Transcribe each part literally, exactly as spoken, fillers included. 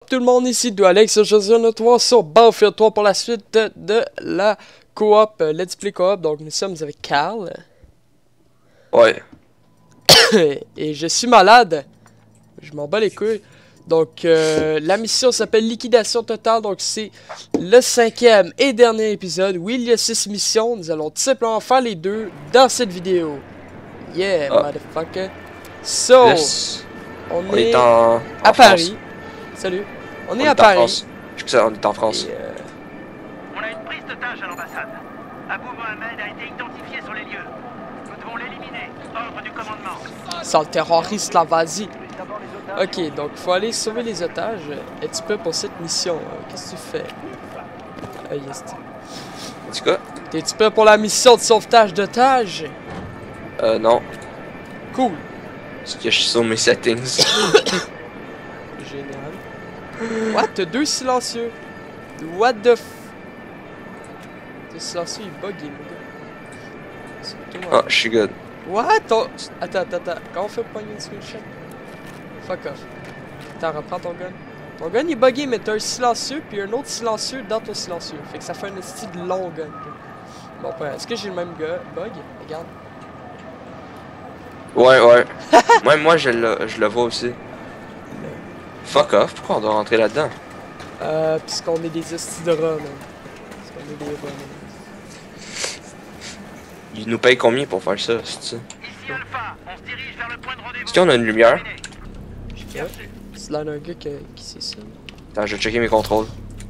Tout le monde ici de Alex, aujourd'hui on est trois sur Battlefield trois pour la suite de, de la coop, euh, Let's Play coop. Donc nous sommes avec Carl. Ouais. Et je suis malade. Je m'en bats les couilles. Donc euh, la mission s'appelle Liquidation Totale. Donc c'est le cinquième et dernier épisode. Oui, il y a six missions. Nous allons tout simplement faire les deux dans cette vidéo. Yeah, ah. motherfucker. So, yes. on, on est, est en, en à France. Paris. Salut. On, on est, est à Paris. France. Je sais que ça, on est en France. Et, euh... On a une prise d'otage à l'ambassade. Abou Mohamed a été identifié sur les lieux. Nous devons l'éliminer. Ordre du commandement. Sale terroriste là, vas-y. Ok, donc faut aller sauver les otages. Es-tu prêt pour cette mission? Qu'est-ce que tu fais? Ah, yes. En tout cas. T'es-tu prêt pour la mission de sauvetage d'otages? Euh, non. Cool. Parce que je suis sur mes settings. Génial. What? T'as deux silencieux. What the f... T'es silencieux, il bug, il Ah, je suis good. What? Oh. Attends, attends, attends. Comment on fait pour pogner une screenshot? Fuck off. Attends, reprends ton gun. Ton gun est buggé, mais t'as un silencieux puis un autre silencieux dans ton silencieux. Fait que ça fait un style de long gun. Bon, est-ce que j'ai le même gun bug? Regarde. Ouais, ouais. Moi, moi je, le, je le vois aussi. Fuck off, pourquoi on doit rentrer là-dedans? Euh, puisqu'on est des hosties de rats, man. Parce qu'on est des rats, man. Ils nous payent combien pour faire ça, c'est ça? Ici Alpha, on se dirige vers le point de rendez-vous. Est-ce qu'on a une lumière? Ouais. C'est là un gars qui, qui sait ça. Attends, je vais checker mes contrôles.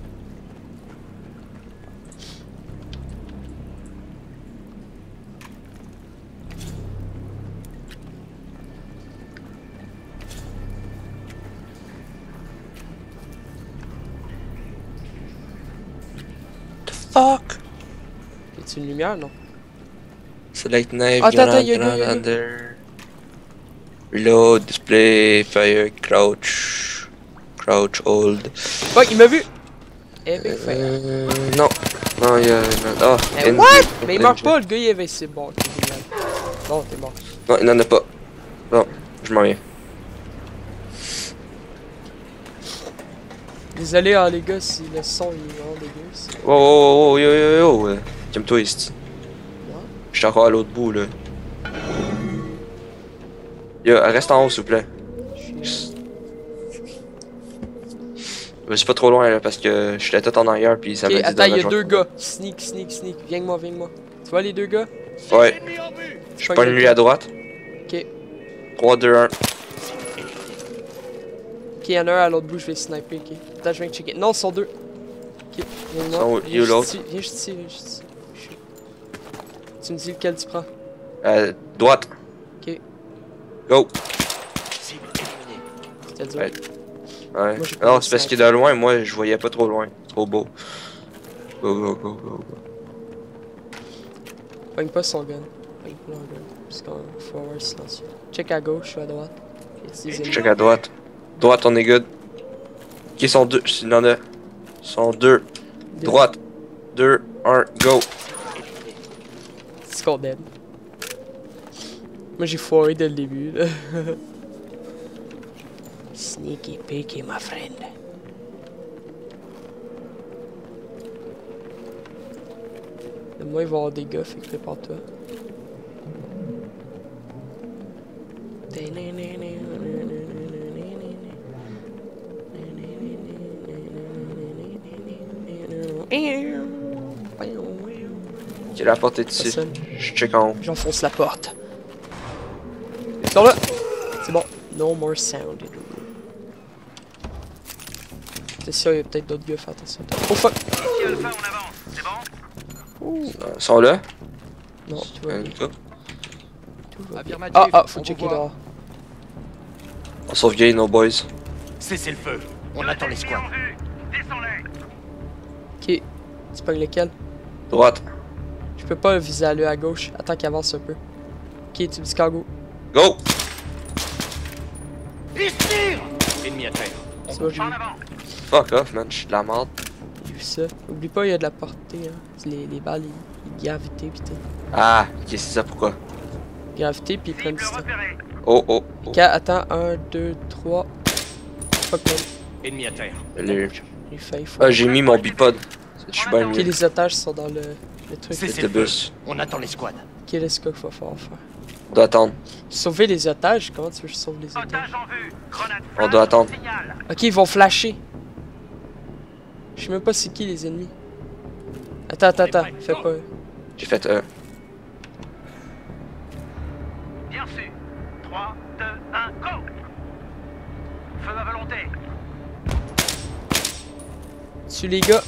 The fuck? Y'a-tu une lumière, non? Select knife, Attends, attends, grenade, y'a grenade, y'a under. Reload, display, fire, crouch. Crouch, hold. Fuck, il m'a vu! Eh ben, fait. Euh, non. Non, il y a... Oh, Mais what? Mais il marche pas, le gars il est invincible. Bon, ok, génial. Bon, t'es mort. Non, il n'en a pas. Bon, je m'en viens. Désolé, hein, les gars, si le son il est vraiment dégueu. Oh, oh, oh, yo, yo, yo, yo. Calme-toi, ici. Ouais. Je suis encore à l'autre bout, là. Yo, reste en haut, s'il vous plaît. Je suis pas trop loin, là, parce que je suis la tête en arrière, puis ça Ok, m'a dit attends, dans il la y a joie. deux gars. Sneak, sneak, sneak. Viens avec moi, viens avec moi. Tu vois les deux gars? Ouais. Je suis pas lui à droite. Ok. trois, deux, un. Ok, y'en a un à l'autre bout, je vais sniper, ok. Attends, je viens de checker. Non, ils sont deux. Ok, viens avec Sont où? moi. Il est où l'autre? Viens juste ici, viens juste ici. Tu me dis lequel tu prends? Euh, droite. Ok. Go. C'était dur. Ouais. Ouais. Moi, j'ai pas Non, de c'est parce sniper. qu'il est de loin, moi, je voyais pas trop loin. Trop beau. Go, go, go, go, go. Pogne pas son gun. Pogne pas leur gun. Parce qu'il faut avoir silencieux. Check à gauche ou à droite. Je check à droite. Droite, on est good. Ok, ils sont deux. Il y en a. Ils sont deux. Deux. Droite. deux, un, go. C'est qu'on dead. Moi j'ai foiré dès le début là. Sneaky peaky my friend. Moi il va y avoir des gars, fait que prépare-toi. Ok, la porte est ici. Personne. Je check en haut. J'enfonce la porte. Ils sont là! C'est bon. No more sound. C'est sûr, il y a peut-être d'autres gars, fais attention. Oh fuck! Ici Alpha, on avance. C'est bon? Ouh. Ils sont là. Non, tu vois. Euh, bien. go. Tout va bien. Affirmatif, Ah, ah, faut on checker vous voit. dehors. On sauvegarde nos boys. Cessez le feu. On Deux attend les ennemis squads. en vue. Descends-les. Ok. Tu pognes lequel? Droite. Je peux pas viser à lui à gauche. Attends qu'il avance un peu. Ok, tu me dis cargo. Go! Ils tirent. Ennemi à terre. C'est bon, j'ai En vu. avant. Fuck off, man. Je suis de la merde. J'ai vu ça. Oublie pas, il y a de la portée. Hein. Les, les balles, ils, ils gravité pis tout. Ah, ok, c'est ça pourquoi. Gravité pis ils prennent Cible du temps. repérée. Oh, oh, oh. Ok, attends. un, deux, trois. Fuck man. Ennemi à terre. Je l'ai eu. J'ai failli. Faut... Ah, j'ai mis mon bipod. Je suis bien Ok, mieux. les otages sont dans le, le truc. C'est C'est le le feu. bus. On attend les squads. Quel est ce qu'il va falloir faire? On doit attendre. Sauver les otages? Comment tu veux que je sauve les otages? Otage en vue. Grenade On flash, doit attendre. signal. Ok, ils vont flasher. Je sais même pas c'est qui les ennemis. Attends, attends, attends. Fais pas. J'ai fait un. Bien reçu. trois, deux, un, go! Feu à volonté. Tue les gars.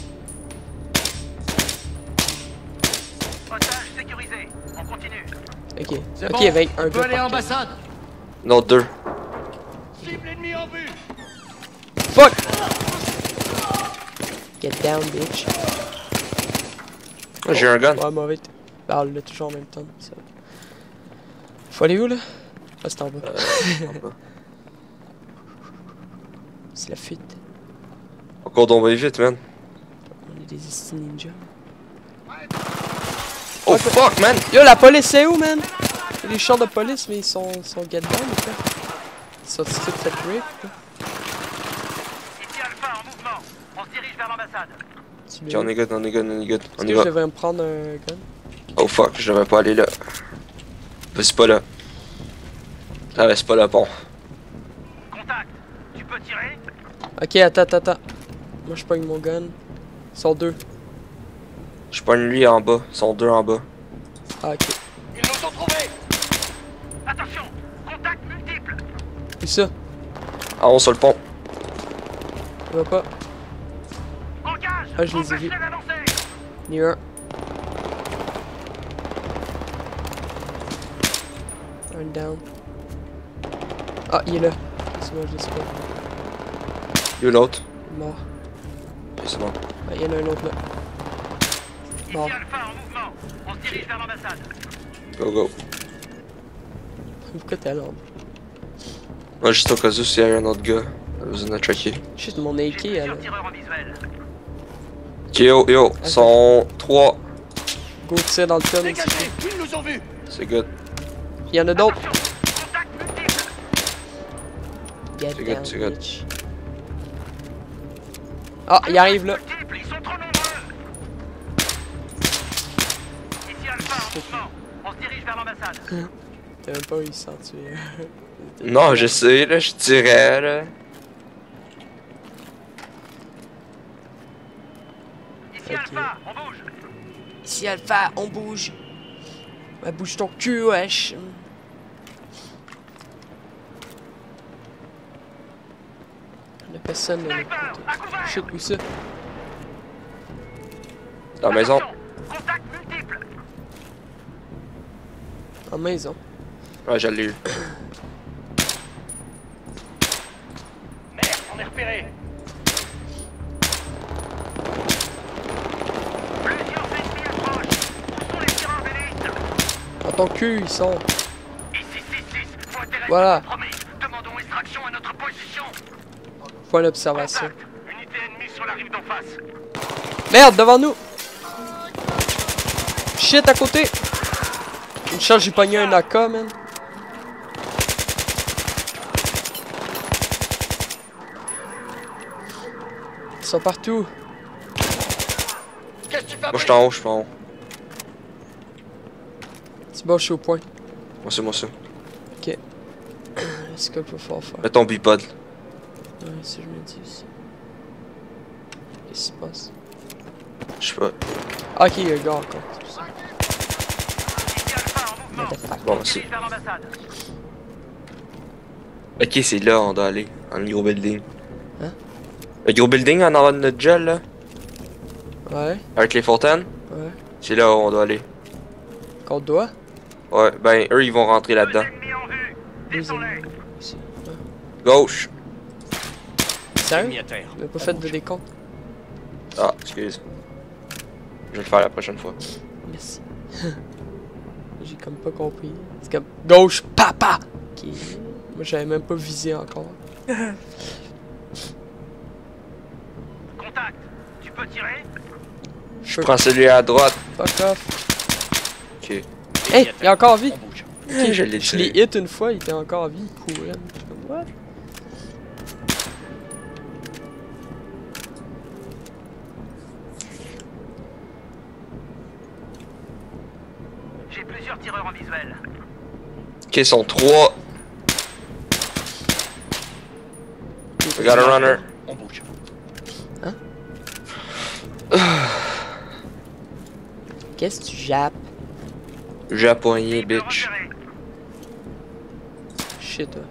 Otage sécurisé. On continue. Ok. C'est Ok, bon, avec un on peut gars aller à par l'ambassade. Non, deux. Cible ennemi en vue. Fuck! Get down, bitch. Ah, j'ai un gun. Ouais, mauvais. Bah, on l'a toujours en même temps. Ça. Faut aller où là? Ah, c'est en bas. Euh, C'est la fuite. Encore donc vite, man. On est des esti ninjas. Oh fuck, man! Yo, la police, c'est où, man? Il y a des chars de police, mais ils sont, sont get down ou quoi? Ils sont tous fait rape, quoi. Ici Alpha en mouvement. On se dirige vers l'ambassade. Tu Ok, l'as on eu? est good, on est good, on est good. Est-ce On que y je va. devrais me prendre un gun? Oh fuck, je devrais pas aller là. C'est pas là. Ah, ouais, c'est pas le pont. Contact. Tu peux tirer? Ok, attends, attends, attends. Moi, je pogne mon gun. Ils sont deux. Je pogne lui en bas. Ils sont deux en bas. Ah, ok. Ils nous ont trouvés. Attention. Contact multiple. Où ça? En haut sur le pont. Ça va pas. Engage. Ah, je les ai vus. Empêche-les d'avancer. Il y en a un. Un down. Ah, il est là. C'est moi, je le sais pas. Lui l'autre. Il est mort. Ok, c'est bon. Ah, il y en a un autre là. Ici Bon. Alpha en mouvement. On se dirige vers l'ambassade. Go go. Pourquoi t'es là? Moi, juste au cas où s'il y a un autre gars. Il a besoin de checker. Shit, mon A K, J'ai elle. plusieurs tireurs en visuel. Ok, yo, yo. Ils sont trois. Go tire dans le tonne. Dégagez. Ils nous ont vus. C'est good. Il y en a d'autres. Attention. Contact multiple. Get C'est good, down, c'est good. bitch. Ah, il arrive là. Multiples, ils sont trop nombreux. Ici Alpha en mouvement. On se dirige vers l'ambassade. T'as même pas réussi à en tuer. Non, je sais, là, je tirais, là. Ici Ok. Alpha, on bouge. Ici Alpha, on bouge. Ouais, bouge ton cul, wesh. Il y a personne là. Sniper, à couvert. Shit, où ça? Dans la maison. Attention, contact multiple. En maison. Ouais, je l'ai eu. Merde, on est repéré. Plusieurs ennemis approchent. Où sont les tireurs d'élite? Dans ton cul, ils sont. Ici six six, faut intéresser Voilà. compromis. Demandons extraction à notre position. Point d'observation. Contact. Unité ennemie sur la rive d'en face. Merde, devant nous! Shit, à côté! Une chance, j'ai pogné un A K, man. Ils sont partout. Qu'est-ce que tu fais? Moi, je suis en haut, je suis en haut. C'est bon, je suis au point. Moi, c'est moi, ça. Ok. C'est quoi qu'il va falloir faire? Mets ton bipod. Ouais, ça je me dis aussi. Qu'est-ce qui se passe? Je sais pas. Ah, ok, il y a un gars encore. c'est pour ça. Ici Alpha en mouvement. Motherfucker. Bon, On se c'est. dirige vers l'ambassade. Ok, c'est là, on doit aller. Dans le gros building. Hein? Le gros building en avant de notre gel, là. Ouais, Avec les fontaines. ouais. C'est là où on doit aller. Qu'on doit? Ouais, ben, eux, ils vont rentrer Deux là-dedans. ennemis en vue. Deux Descends-les. ennemis. Ici. Ouais. Gauche. Sérieux? Ennemi à terre. On n'a pas fait de décompte? Ah, excuse. Je vais le faire la prochaine fois. Merci. J'ai comme pas compris. C'est comme gauche, papa! Ok. Moi j'avais même pas visé encore. Contact. Tu peux tirer? Je prends celui à droite. Fuck off. Ok. Hey, il est encore en vie! On bouge. Ok, je l'ai Je l'ai tiré. hit une fois, il était encore en vie, il courait. Je suis comme, what? plusieurs tireurs en visuel. Ok, ils sont trois. We got a runner. On bouge. Qu'est-ce que tu jappes? Japonais, bitch. Shit, toi.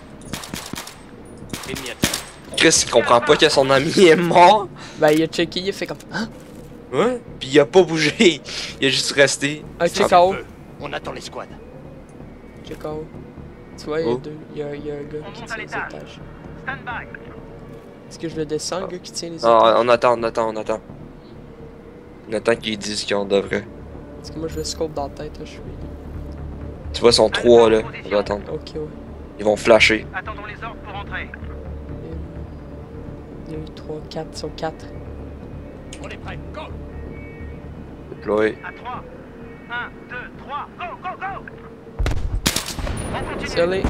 Chris, il comprend pas que son ami est mort. Ben, il a checké, il a fait comme. Hein? Ouais. Puis il a pas bougé. Il a juste resté. Un C'est check ce en qu'on haut. veut. On attend les squads. Check en haut. Tu vois, il y a Oh. deux. Il y a, il y a un gars On qui monte à tient les l'étage. étages. Stand by. Est-ce que je le descends, le gars qui tient les Ah, étages? on attend, on attend, on attend. On attend qu'ils disent qu'on devrait. Parce que moi, je le scope dans la tête, là, je suis. Tu vois, ils sont trois là. On doit attendre. Ok, ouais. Ils vont flasher. Attendons les ordres pour entrer. deux, trois, quatre, ils sont quatre. On est prêts. Go. Deploy. À trois. un, deux, trois. Go, go, go. On continue. Désolé.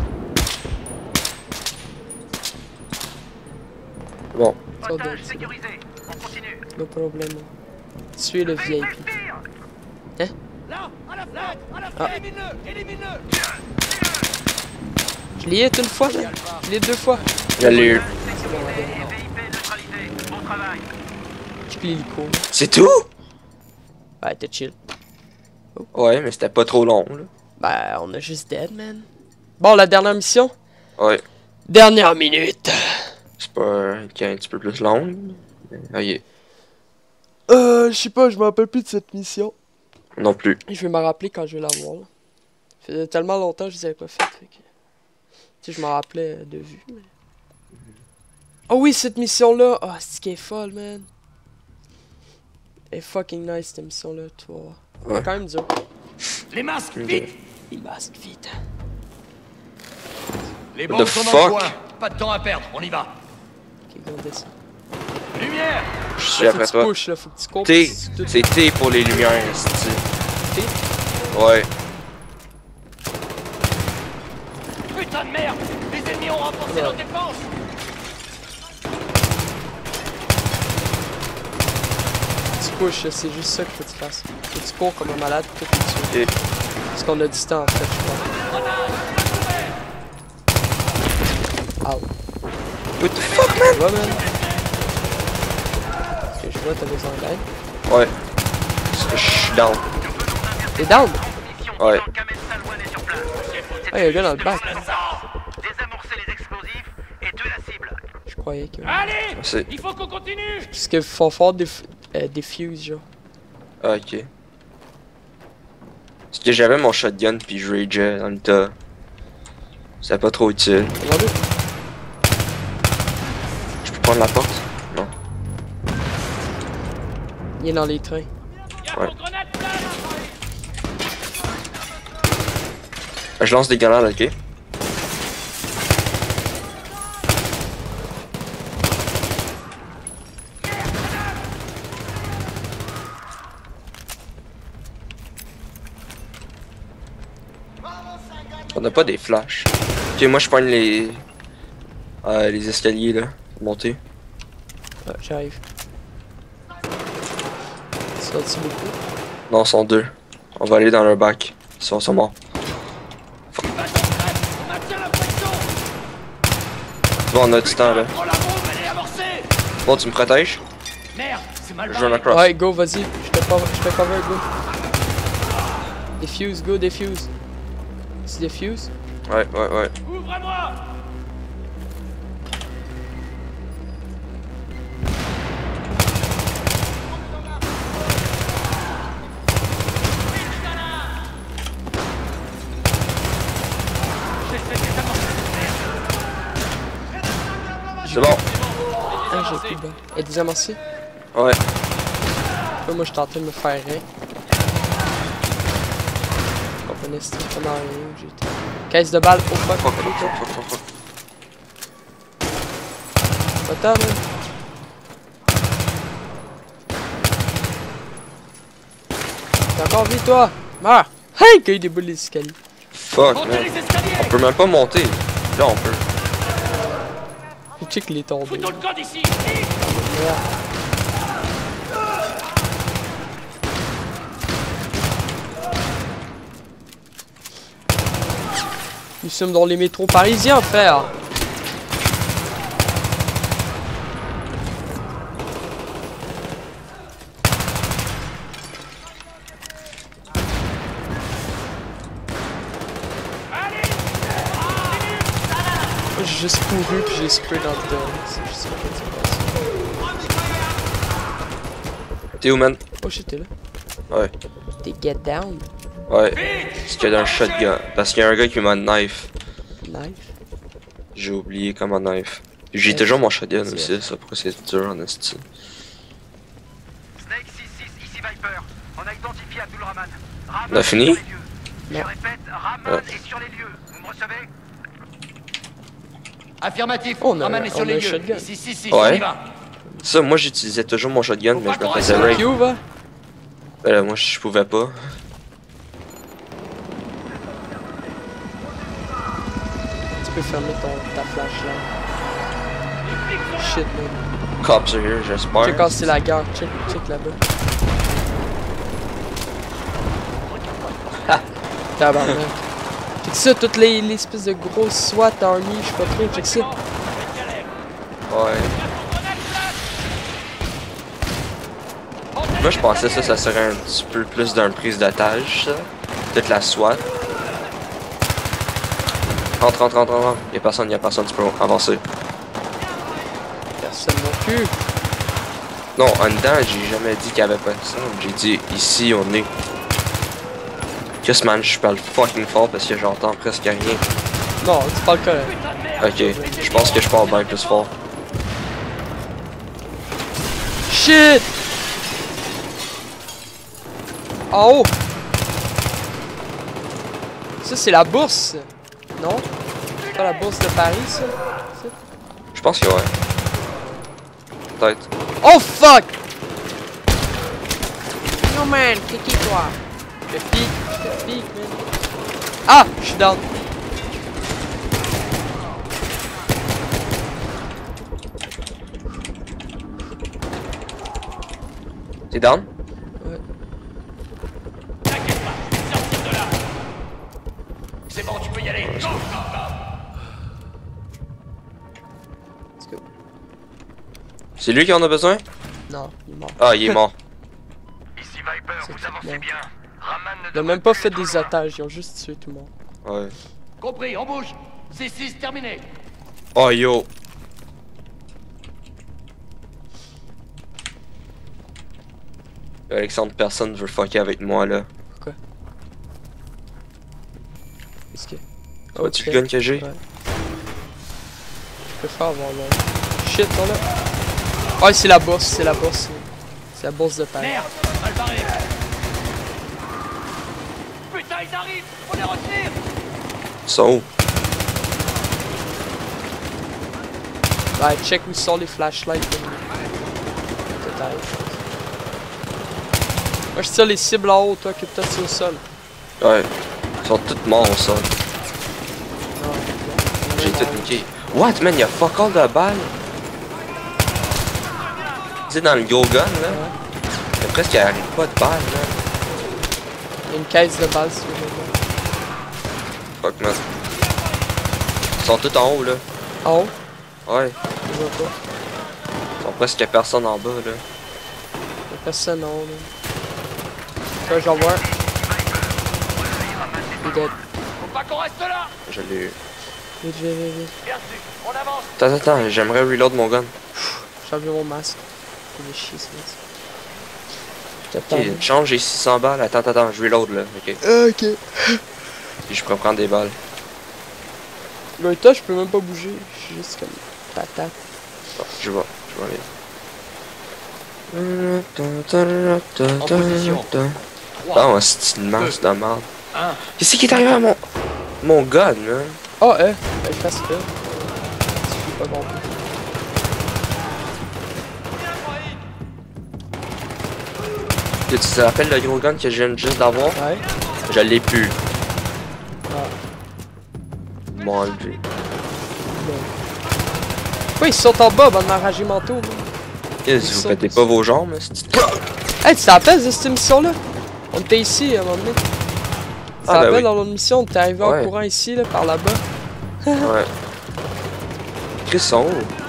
Bon. Ils sont deux, Otage c'est bon. sécurisé. On continue. No problème. Tuer le V I P. Tire. Là, à la fenêtre, à la Ah. fenêtre. Élimine-le, élimine-le. Je l'ai hit une fois, là. Je l'ai hit deux fois. Il y a les... Sécurité et V I P neutralisé. Bon travail. Je plie l'hélico. C'est tout? Ouais, t'es chill. Ouais, mais c'était pas trop long là. Ben, on a juste dead, man. Bon, la dernière mission. Ouais. Dernière minute. C'est pas qui est un petit peu plus longue. mais- Ok. Euh, je sais pas, je me rappelle plus de cette mission. Non plus. Je vais m'en rappeler quand je vais la voir, là. Ça faisait tellement longtemps que je les avais pas fait, fait que... Tu sais, je m'en rappelais euh, de vue, mais... Oh oui, cette mission-là! Ah, oh, c'est qu'elle est folle, man! Elle est fucking nice, cette mission-là, tu vois. Ouais. C'est quand même dur. Les masques, Ok. vite. Il masque vite. Les What bombes the sont dans fuck? le coin. Pas de temps à perdre, on y va. Ok, go, on descend. Lumière. Je suis Faut après que tu toi. pushes, là, faut que tu cours. T. puis tu- tout- C'est T pour les lumières, c'est T? Ouais. Putain de merde. Les ennemis ont renforcé Ouais. leur défense. Tu pushes, là, c'est juste ça qu'il faut que tu fasses. Faut que tu cours comme un malade, puis tout tu tues. Ok. Parce qu'on a du temps, en fait, je crois. Ah ouais. What the fuck, man? Tu vois, man? Ok, je vois, t'as besoin d'aide. Ouais. Je suis down. T'es down? Mission Ouais. tant qu'Ahmed Salouane est sur place. Ah, y'a un gars dans le bac. Désamorcer les explosifs et tuer la cible. Je croyais que... Allez. C'est... Il faut qu'on continue. Parce qu'il faut faire des, euh, des fuses, genre. Ah, ok. Parce que j'avais mon shotgun puis je rageais dans le tas. C'était pas trop utile. Regardez. Je peux prendre la porte? Non. Il est dans les trains. Ouais. Je lance des grenades, ok? On n'a pas des flashs. Ok, moi je pogne les... euh, les escaliers là, pour monter. Ah, j'arrive. Ça va-tu beaucoup? Non, ils sont deux. On va aller dans leur bac. Ils sont, ils sont morts. Bon, on a du temps là. Oh la bombe, elle est amorcée. Bon, tu me protèges? Merde, c'est mal Je run barré. across. Ouais, go, vas-y. Je te cover, je te cover, go. Defuse, go, defuse. Tu defuse? Ouais, ouais, ouais. Ouvre-moi. C'est bon. Ah, j'ai plus de balles. Elle est désamorcée? Ouais. Là, moi, je suis en train de me faire rien. Je comprenais strictement rien où j'étais. Caisse de balles, oh fuck. Fuck, fuck, fuck, fuck, fuck, fuck. Va-t'en, man. T'es encore vie, toi? Meurs! Hey! Qu'il déboule les escaliers. Fuck, Montez man. les escaliers. On peut même pas monter. Là, on peut. Je check qu'il est tombé. Foutons le code ici. Merde. sommes dans les métros parisiens, frère. J'ai juste couru puis j'ai spray dans le dos. C'est juste ça qui s'est passé. T'es où, man? Oh shit, t'es là. Ouais. T'es get down. Ouais. Parce qu'il y a un shotgun. Parce qu'il y a un gars qui m'a knife. Knife. J'ai oublié comment knife. J'ai Ouais. toujours mon shotgun C'est aussi, ça pourquoi c'est dur en esti. Snake six six, ici Viper. On a identifié Abdulrahman. Rahman On a est fini? sur les lieux. Je Non. répète, Rahman Ouais. est sur les lieux. Vous me recevez? Affirmatif, Oh, on a- Raman est on sur a les un lieux. shotgun. Ici, si, si, Ouais. on y va. Ça, moi j'utilisais toujours mon shotgun, mais je me faisais Fuck raid. Qui va? Ben là, moi je pouvais pas. Tu peux fermer ton, ta flashlight. Shit, man. Cops are here, j'espère. Check quand c'est la guerre. Check, check là-bas. Tabarnak. Check ça, toutes les, les espèces de grosses SWAT army, je sais pas trop. Check ça. Ouais. Moi je pensais ça, ça serait un petit peu plus d'une prise d'otage, ça. Peut-être la SWAT. Rentre, rentre, rentre, rentre. Y'a personne, y'a personne, tu peux avancer. Personne non plus. Non, en dedans, j'ai jamais dit qu'il y avait personne. J'ai dit ici on est. Qu'est-ce man, je parle fucking fort parce que j'entends presque rien. Non, tu parles correct. Ok, je pense que je parle bien plus fort. Shit! En haut! Ça, c'est la bourse! Non? C'est pas la bourse de Paris, ça? Je pense que ouais. Peut-être. Oh fuck! No man, c'est qui toi? Je te pique, je te pique, man. Ah! Je suis down. T'es down? Ouais. T'inquiète pas, sortir de là. C'est bon, tu peux y aller. Go. Let's go. C'est lui qui en a besoin? Non, il est mort. Ah, il est mort. Ici Viper, C'est vous tout avancez bien. bien. Rahman ne Ils ont devrait même pas plus fait être des loin. otages, ils ont juste tué tout le monde. Ouais. Compris, on bouge. six six, terminé. Oh yo! Alexandre, personne veut fucker avec moi là. Qu'est-ce que. Tu vois-tu Ok. le gun que j'ai? Ouais. Je préfère avoir le. Shit, on là. Ouais, c'est la bourse, c'est la bourse. C'est la bourse de Paris. Merde, mal barré. Putain, ils arrivent. On les retire. Ils sont où? Ouais, check où sont les flashlights. Peut-être. Moi, je tire les cibles en haut, toi, qui peut-être sur le sol. Ouais. Ils sont tous morts au sol. Non, J'ai tout niqué. What man, y'a fuck all de balles? Tu sais, dans le go gun là, y'a presque arrête pas de balles là. Il y a une caisse de balles sur le dos. Fuck man. Ils sont tous en haut là. En haut? Ouais. Je vois pas. Ils sont presque personne en bas là. Y'a personne en haut, là. Ça, j'en vois un. Il est dead. Faut pas qu'on reste là. Je l'ai eu. Vite, vite, vite, vite. Bien sûr, on avance. Attends, attends, j'aimerais reload mon gun. J'ai enlevé mon masque. C'est des chier, ça. Ok, J'attends. change, j'ai six cents balles. Attends, attends, je reload là. Ok. Ok. Puis je peux prendre des balles. Le tas, je peux même pas bouger. Je suis juste comme patate. Bon, je vais, je vais aller. En position. Ah, un style masse de merde. Un. Qu'est-ce qui est arrivé à mon. Mon gun, man? Oh, eh, elle fasse ça. Je suis pas compris. Tu te rappelles le gros gun que je viens juste d'avoir? Ouais. Je l'ai plus. Ah. Ils m'ont enlevé. Pourquoi ils sont en bas, bande d'enragés mentaux, man? Qu'est-ce que vous pétez pas vos jambes, c'est. Hey, tu t'en rappelles de cette émission-là? On était ici à un moment donné. Tu te Ah, ben rappelles, oui. dans l'autre mission, t'es arrivé en Ouais. courant ici, là, par là-bas. Ouais. Chris, son.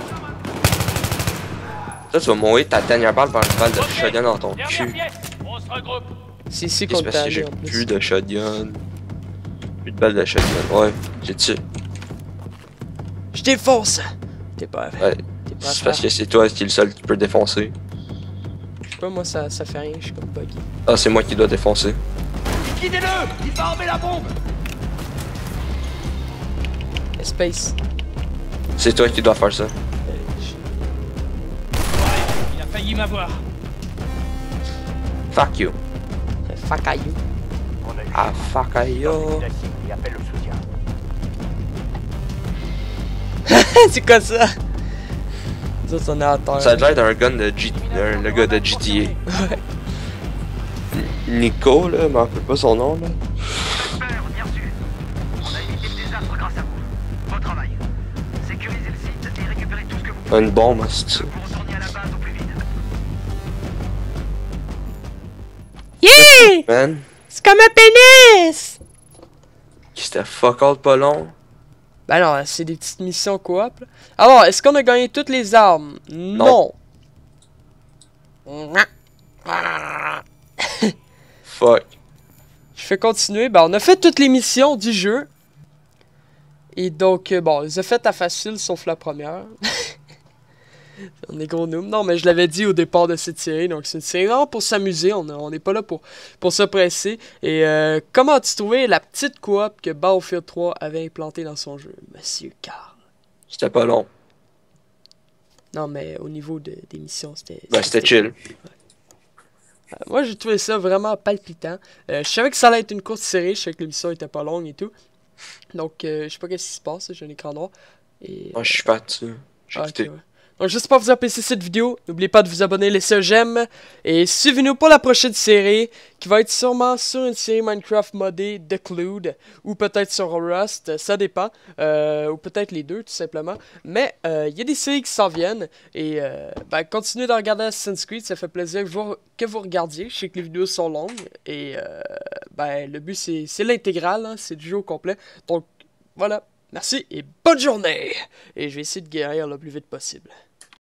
Ça, tu vas mourir ta dernière balle par une balle de Ok, shotgun dans ton dernière cul. pièce. On se regroupe. C'est ici C'est qu'on parce t'a que j'ai allé, en plus plus. de shotgun. Plus de balles de shotgun. Ouais, j'ai tué. Je défonce! T'es pas... Ouais. T'es pas à C'est parce faire. que c'est toi qui est le seul qui peut défoncer. Je sais pas, moi, ça, ça fait rien, je suis comme buggy. Ah, c'est moi qui dois défoncer. Liquidez-le. Il va enlever la bombe. Space. C'est toi qui dois faire ça. Euh, je- Il a failli m'avoir. Fuck you. Fuck are you. On a eu Ah, fuck you. la cible et appelle le soutien. C'est quoi ça? Nous autres, on est à terre. Ça a l'air d'un gun de G... d'un- le gars de G T A. Ouais. Nico, là, je m'en rappelle pas son nom, là. Super, bien sûr. On a évité le désastre grâce à vous. Bon travail. Sécurisez le site et récupérez tout ce que vous pouvez Une bombe, c'est pour retourner à la base au plus vite. Yeah! Man, C'est comme un pénis! c'était fuck all pas long. Ben non, c'est des petites missions coop. Là. Alors, est-ce qu'on a gagné toutes les armes? Non. Fuck. Je fais continuer. Ben, on a fait toutes les missions du jeu. Et donc, euh, bon, ils ont fait à facile, sauf la première. On est gros noob. Non, mais je l'avais dit au départ de cette série. Donc, c'est une série vraiment pour s'amuser. On on n'est pas là pour, pour se presser. Et euh, comment as-tu trouvé la petite coop que Battlefield trois avait implantée dans son jeu, Monsieur Carl? C'était pas long. Non, mais au niveau de, des missions, c'était... Ben, c'était chill. Euh, moi, j'ai trouvé ça vraiment palpitant. Euh, je savais que ça allait être une courte série. Je savais que l'émission était pas longue et tout. Donc, euh, je sais pas qu'est-ce qui se passe. J'ai un écran noir. Et... Moi, je suis pas dessus. J'ai Ah, ok, quitté. ouais. Donc, j'espère que vous appréciez cette vidéo. N'oubliez pas de vous abonner, laisser un j'aime. Et suivez-nous pour la prochaine série, qui va être sûrement sur une série Minecraft modée de Clued, ou peut-être sur Rust, ça dépend. Euh, ou peut-être les deux, tout simplement. Mais euh, il y a des séries qui s'en viennent. Et euh, ben, continuez de regarder Assassin's Creed, ça fait plaisir que vous, que vous regardiez. Je sais que les vidéos sont longues. Et euh, ben, le but, c'est c'est l'intégrale, hein, c'est du jeu au complet. Donc, voilà. Merci et bonne journée! Et je vais essayer de guérir le plus vite possible.